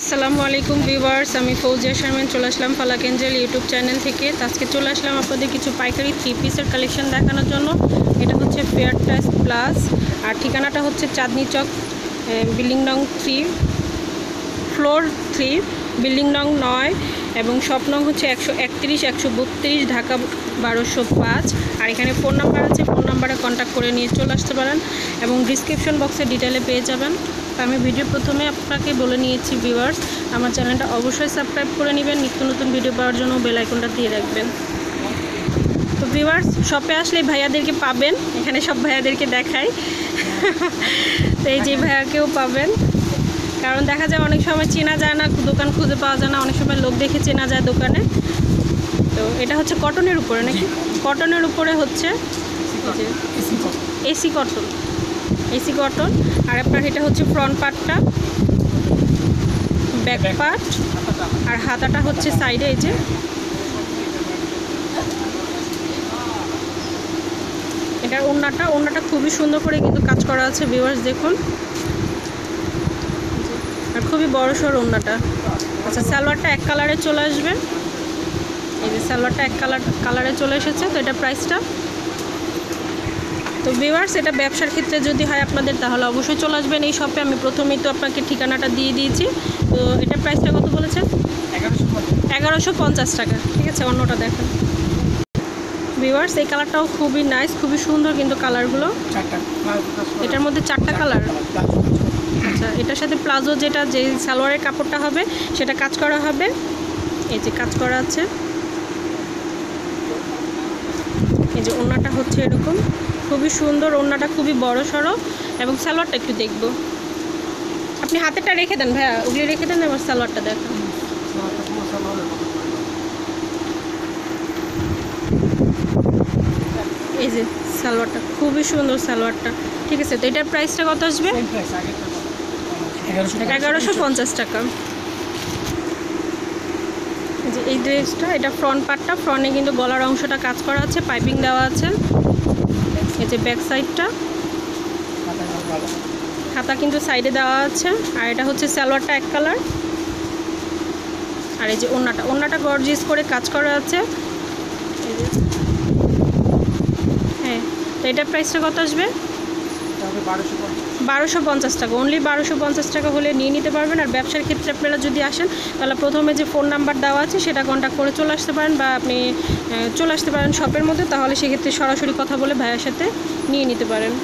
আসসালামু আলাইকুম ভিউয়ার্স, আমি ফৌজিয়া শারমিন চলে আসলাম ফালাক এঞ্জেল ইউটিউব চ্যানেল থেকে। আজকে চলে আসলাম আপনাদের কিছু পাইকারি থ্রি পিসের কালেকশন দেখানোর জন্য। এটা হচ্ছে ফেয়ার টাচ প্লাস, আর ঠিকানাটা হচ্ছে চাঁদনি চক, বিল্ডিং নং 3, ফ্লোর 3, বিল্ডিং নং 9 এবং শপ নং হচ্ছে 131, 132, ঢাকা 1205। আর এখানে ফোন নাম্বার আছে, ফোন নাম্বারে কন্ট্যাক্ট করে নিয়ে চলে আসতে পারেন এবং ডিসক্রিপশন বক্সে ডিটেলে পেয়ে যাবেন। তো আমি ভিডিও প্রথমে আপনাকে বলে নিয়েছি ভিউয়ার্স, আমার চ্যানেলটা অবশ্যই সাবস্ক্রাইব করে নেবেন, নিত্য নতুন ভিডিও পাওয়ার জন্য বেল আইকনটা দিয়ে রাখবেন। তো ভিউয়ার্স, শপে আসলে ভাইয়াদেরকে পাবেন, এখানে সব ভাইয়াদেরকে দেখাই। তো এই যে ভাইয়াকেও পাবেন, কারণ দেখা যায় অনেক সময় চেনা যায় না, দোকান খুঁজে পাওয়া যায় না, অনেক সময় লোক দেখে চেনা যায় দোকানে। তো এটা হচ্ছে কটনের উপরে নাকি? কটনের উপরে হচ্ছে এসি কটন। আর আপনার এটা হচ্ছে ফ্রন্ট পার্টটা, ব্যাক পার্ট, আর হাতাটা হচ্ছে সাইডে। এই যে এটার ওড়নাটা খুবই সুন্দর করে কিন্তু কাজ করা আছে ভিউয়ার্স, দেখুন। আর খুবই বড় সড় ওড়নাটা। আচ্ছা, সালোয়ারটা এক কালারে চলে আসবে। এই যে সালোয়ারটা এক কালারে চলে এসেছে। তো এটা প্রাইসটা, তো ভিউয়ার্স এটা ব্যবসার ক্ষেত্রে যদি হয় আপনাদের, তাহলে অবশ্যই চলে আসবেন এই শপে। আমি প্রথমেই তো আপনাকে ঠিকানাটা দিয়ে দিয়েছি। তো এটার প্রাইসটা কত বলেছেন? 1150 টাকা। ঠিক আছে, অন্যটা দেখেন ভিউয়ার্স। এই কালারটাও খুবই নাইস, খুবই সুন্দর কিন্তু কালারগুলো। এটার মধ্যে 4টা কালার। আচ্ছা, এটার সাথে প্লাজো যেটা যে সালোয়ারের কাপড়টা হবে সেটা কাজ করা হবে। এই যে কাজ করা আছে। এই যে ওড়নাটা হচ্ছে এরকম, খুবই সুন্দর ওড়নাটা, খুবই বড় সড়ো। এবং সালোয়ারটা একটু দেখবো, আপনি হাতেরটা রেখে দেন ভাইয়া, ওগুলি রেখে দেন, আমার সালোয়ারটা দেখেন। এই যে সালোয়ারটা খুবই সুন্দর সালোয়ারটা। ঠিক আছে, তো এটার প্রাইসটা কত আসবে? 1150 টাকা। যে এই ড্রেসটা, এটা ফ্রন্ট পার্টটা, ফ্রন্টে কিন্তু গলার অংশটা কাজ করা আছে, পাইপিং দেওয়া আছে। এই যে ব্যাক সাইডটা, হাতা কিন্তু সাইডে দেওয়া আছে। আর এটা হচ্ছে সালোয়ারটা এক কালার। আর এই যে ওড়নাটা গর্জিয়াস করে কাজ করা আছে। হ্যাঁ, তো এটার প্রাইসটা কত আসবে? 1250 টাকা। অনলি 1250 টাকা হলে নিয়ে নিতে পারবেন। আর ব্যবসার ক্ষেত্রে আপনারা যদি আসেন, তাহলে প্রথমে যে ফোন নাম্বার দেওয়া আছে সেটা কন্ট্যাক্ট করে চলে আসতে পারেন, বা আপনি চলে আসতে পারেন শপের মধ্যে, তাহলে সেক্ষেত্রে সরাসরি কথা বলে ভাইয়ের সাথে নিয়ে নিতে পারেন।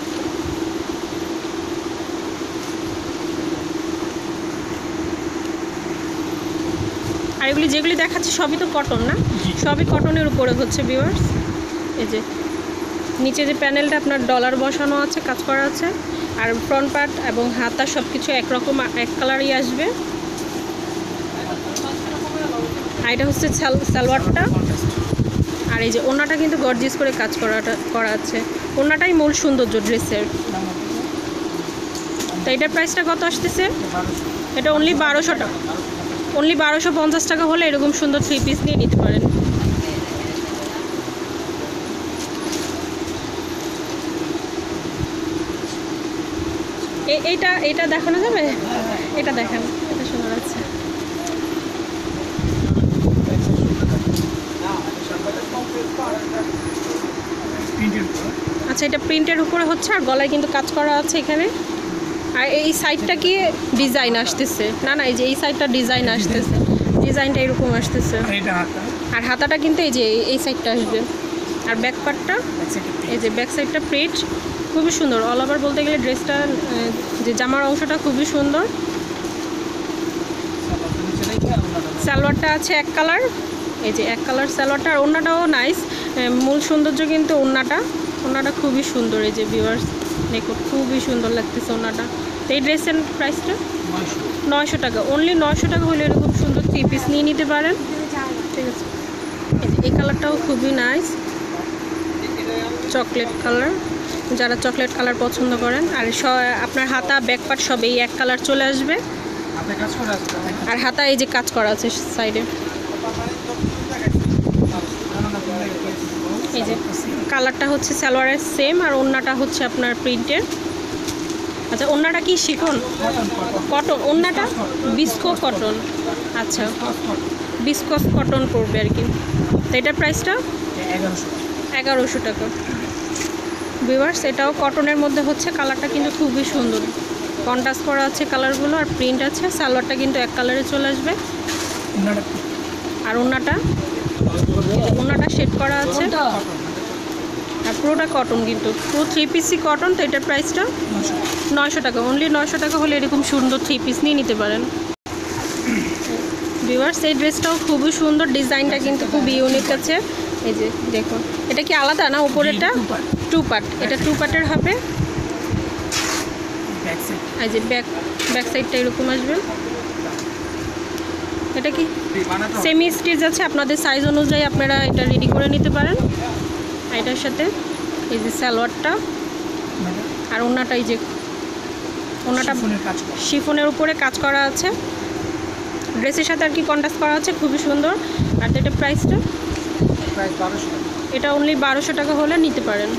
আর এগুলি যেগুলি দেখাচ্ছি সবই তো কটন না, সবই কটনের উপরে হচ্ছে ভিউয়ার্স। এই যে নিচে যে প্যানেলটা আপনার ডলার বসানো আছে, কাজ করা আছে। আর ফ্রন্ট পার্ট এবং হাতা সব কিছু একরকম, এক কালারই আসবে। আর এটা হচ্ছে সালোয়ারটা। আর এই যে ওড়নাটা কিন্তু গর্জিয়াস করে কাজ করা আছে। ওড়নাটাই মূল সৌন্দর্য ড্রেসের। তো এটার প্রাইসটা কত আসতেছে? এটা অনলি 1200 টাকা। অনলি 1250 টাকা হলে এরকম সুন্দর থ্রি পিস নিয়ে নিতে পারেন। এইটা দেখানো যাবে? এটা দেখেন, এটা সুন্দর আছে। আচ্ছা, এটা প্রিন্টের উপরে হচ্ছে, আর গলায় কিন্তু কাজ করা আছে এখানে। আর এই সাইডটা কি ডিজাইন আসতেছে? না, এই যে এই সাইডটা ডিজাইন আসতেছে, ডিজাইনটা এরকম আসতেছে। আর হাতাটা কিন্তু এই যে এই সাইডটা আসবে। আর ব্যাক পার্টটা, এই যে ব্যাক সাইডটা প্রিন্ট, খুবই সুন্দর। অল ওভার বলতে গেলে ড্রেসটা, যে জামার অংশটা খুবই সুন্দর। সালোয়ারটা আছে এক কালার। এই যে এক কালার সালোয়ারটা। আর ওড়নাটাও নাইস, মূল সৌন্দর্য কিন্তু ওড়নাটা খুবই সুন্দর। এই যে ভিউয়ার্স দেখো, খুবই সুন্দর লাগতেছে ওড়নাটা। তো এই ড্রেসের প্রাইসটা 900 টাকা। অনলি 900 টাকা হলে এরকম সুন্দর থ্রি পিস নিয়ে নিতে পারেন। ঠিক আছে, এই কালারটাও খুবই নাইস, চকলেট কালার, যারা চকলেট কালার পছন্দ করেন। আর আপনার হাতা ব্যাক পার্ট সব এই এক কালার চলে আসবে। আর হাতা এই যে কাজ করা আছে সাইডে। এই যে কালারটা হচ্ছে সালোয়ারের সেম, আর ওড়নাটা হচ্ছে আপনার প্রিন্টের। আচ্ছা, ওন্নাটা কি শিফন? কটন। ওন্নাটা বিস্কো কটন। আচ্ছা, বিস্কস কটন পড়বে আর কি। তো এটার প্রাইসটা 1100 টাকা। ভিউয়ার্স, এটাও কটনের মধ্যে হচ্ছে। কালারটা কিন্তু খুবই সুন্দর, কন্ট্রাস্ট করা আছে কালারগুলো, আর প্রিন্ট আছে। সালোয়ারটা কিন্তু এক কালারে চলে আসবে। আর ওন্নাটা শেড করা আছে, আর পুরোটা কটন, কিন্তু পুরো 3 পিসই কটন। তো এটার প্রাইসটা 900 টাকা। অনলি 900 টাকা হলে এরকম সুন্দর 3 পিস নিয়ে নিতে পারেন। ভিউয়ার্স, এই ড্রেসটাও খুবই সুন্দর, ডিজাইনটা কিন্তু খুব ইউনিক আছে। এই যে দেখুন, এটা কি আলাদা না? উপরেরটা 2 পার্ট, এটা 2 পার্টের হবে। এই যে ব্যাক সাইডটা এরকম আসবে। এটা সেমি স্টিচ আছে, আপনাদের সাইজ অনুযায়ী আপনারা এটা রেডি করে নিতে পারেন। এটার সাথে এই যে সালোয়ারটা, আর ওন্নাটা, এই যে ওন্নাটা শিফনের উপরে কাজ করা আছে, ড্রেসের সাথে আর কি কন্ট্রাস্ট করা আছে, খুবই সুন্দর। আর এটা প্রাইসটা এটা অনলি 1200 টাকা হলে নিতে পারেন।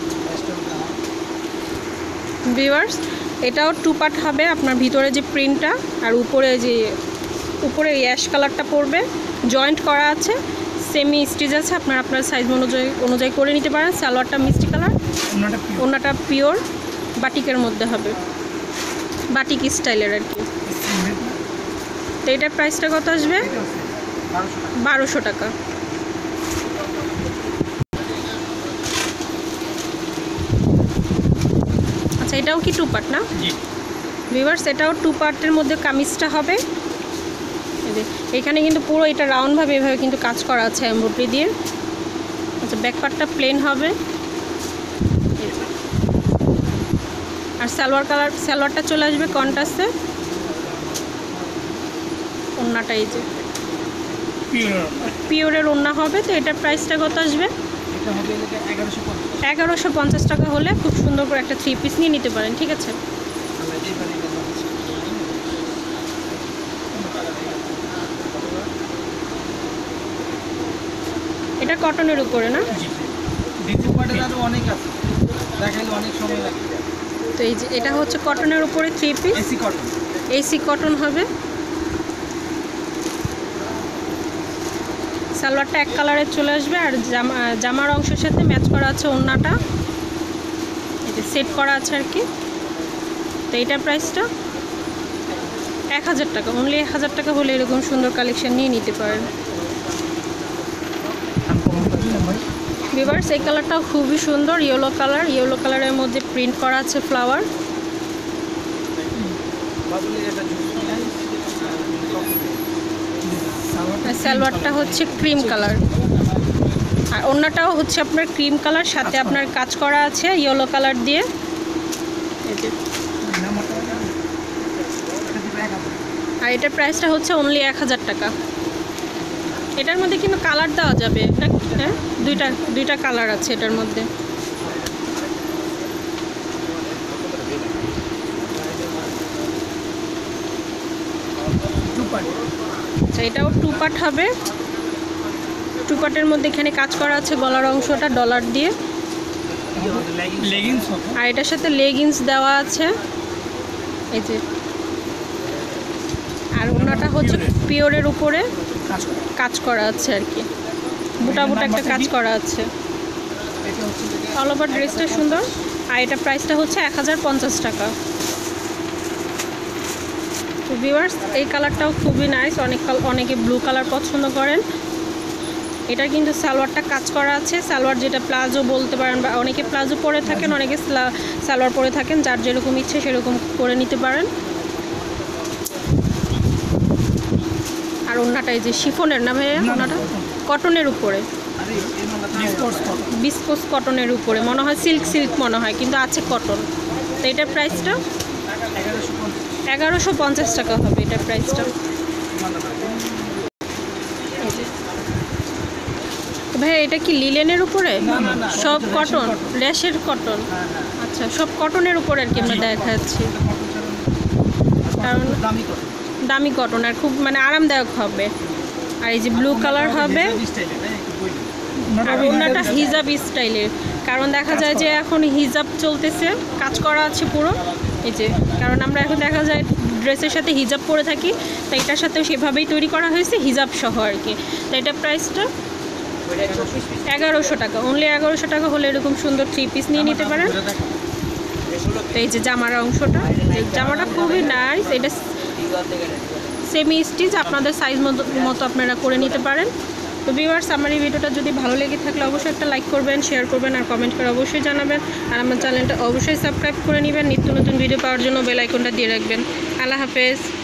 ভিউয়ার্স, এটাও 2 পার্ট হবে। আপনার ভিতরে যে প্রিন্টটা আর উপরে উপরে অ্যাশ কালারটা পড়বে, জয়েন্ট করা আছে, সেমি স্টিচ আছে। আপনার সাইজ অনুযায়ী করে নিতে পারেন। সালোয়ারটা মিষ্টি কালার, ওন্নাটা পিওর বাটিকের মধ্যে হবে, বাটিক স্টাইলের আর কি। তো এটার প্রাইসটা কত আসবে? 1200 টাকা। আচ্ছা, এটাও কি 2 পার্ট না? ভিউয়ার্স, এটাও 2 পার্টের মধ্যে কামিজটা হবে। এখানে কিন্তু পুরো এটা রাউন্ডভাবে এভাবে কিন্তু কাজ করা আছে এমব্রয়ডারি দিয়ে। আচ্ছা, ব্যাক পার্টটা প্লেন হবে। আর সালোয়ারটা চলে আসবে কন্ট্রাস্টে। ওন্নাটা এই যে পিওরের ওন্না হবে। তো এটার প্রাইসটা কত আসবে? 1150 টাকা হলে খুব সুন্দর করে একটা 3 পিস নিয়ে নিতে পারেন। ঠিক আছে, এটা কটনের উপরে না? তো এই যে এটা হচ্ছে কটনের উপরে 3 পিস, এসি কটন হবে। সালোয়ারটা এক কালারের চলে আসবে, আর জামার অংশের সাথে ম্যাচ করা আছে ওন্নাটা, এটা সেট করা আছে আর কি। তো এইটার প্রাইসটা 1000 টাকা। অনলি 1000 টাকা হলে এরকম সুন্দর কালেকশন নিয়ে নিতে পারেন। ভিউয়ার্স, এই কালারটাও খুবই সুন্দর, ইয়েলো কালারের মধ্যে প্রিন্ট করা আছে ফ্লাওয়ার। সালোয়ারটা হচ্ছে ক্রিম কালার, আর ওন্নাটাও হচ্ছে আপনার ক্রিম কালার, সাথে আপনার কাজ করা আছে ইয়েলো কালার দিয়ে। আর এটার প্রাইসটা হচ্ছে অনলি 1000 টাকা। এটার মধ্যে কিন্তু কালার দেওয়া যাবে, হ্যাঁ, দুইটা কালার আছে এটার মধ্যে। আচ্ছা, এটাও 2 পার্ট হবে। 2 পার্টের মধ্যে এখানে কাজ করা আছে গলার অংশটা ডলার দিয়ে, আর এটার সাথে লেগিংস দেওয়া আছে এই যে। আর ওন্নাটা হচ্ছে পিওরের উপরে কাজ করা আছে আর কি, বুটা একটা কাজ করা আছে। অল ওভার ড্রেসটা সুন্দর। আর এটা প্রাইসটা হচ্ছে 1050 টাকা। তো ভিউয়ার্স, এই কালারটাও খুবই নাইস, অনেকে ব্লু কালার পছন্দ করেন। এটা কিন্তু সালোয়ারটা কাজ করা আছে, সালোয়ার যেটা প্লাজো বলতে পারেন, বা অনেকে প্লাজো পরে থাকেন, অনেকে সালোয়ার পরে থাকেন, যার যেরকম ইচ্ছে সেরকম করে নিতে পারেন। আর ওন্নাটা এই যে শিফনের না ভাইয়া, ওন্নাটা কটনের উপরে, বিস্কোস কটনের উপরে, মনে হয় সিল্ক মনে হয়, কিন্তু আছে কটন। তো এটার প্রাইসটা 1150 টাকা হবে এটার প্রাইসটা। ভাই, এটা কি লিলেনের উপরে? সব কটন, র্যাশের কটন। আচ্ছা, সব কটনের উপরে আর কি আমরা দেখাচ্ছি, কারণ দামি কটন আর খুব মানে আরামদায়ক হবে। আর এই যে ব্লু কালার হবে, আর ওন্নাটা হিজাব স্টাইলের, কারণ দেখা যায় যে এখন হিজাব চলতেছে, কাজ করা আছে পুরো। এই যে, কারণ আমরা এখন দেখা যায় ড্রেসের সাথে হিজাব পরে থাকি, তো এটার সাথেও সেভাবেই তৈরি করা হয়েছে হিজাব সহ আর কি। তো এটা প্রাইসটা 1100 টাকা, অনলি 1100 টাকা হলে এরকম সুন্দর 3 পিস নিয়ে নিতে পারেন। তো এই যে জামার অংশটা, জামাটা খুবই নাইস, এটা সেমি স্টিচ, আপনাদের সাইজ মতো আপনারা করে নিতে পারেন। তো ভিউয়ার্স, আমার এই ভিডিওটা যদি ভালো লেগে থাকলে অবশ্যই একটা লাইক করবেন, শেয়ার করবেন আর কমেন্ট করে অবশ্যই জানাবেন। আর আমার চ্যানেলটা অবশ্যই সাবস্ক্রাইব করে নেবেন, নিত্য নতুন ভিডিও পাওয়ার জন্য বেল আইকনটা দিয়ে রাখবেন। আল্লাহ হাফেজ।